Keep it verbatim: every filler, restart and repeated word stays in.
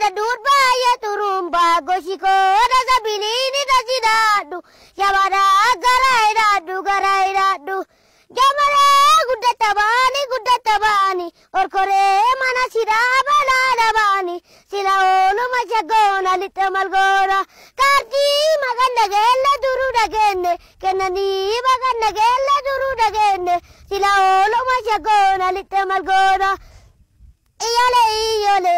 da durba ya turumba goshiko da zabilini da zidadu yabara garaira du garaira du jamare guddatabani guddatabani orkore mana siraba ladabani sila olu machagona litamalgora karti maganda gella duru dagenne kenani maganda gella duru dagenne sila olu machagona litamalgora iyale iyale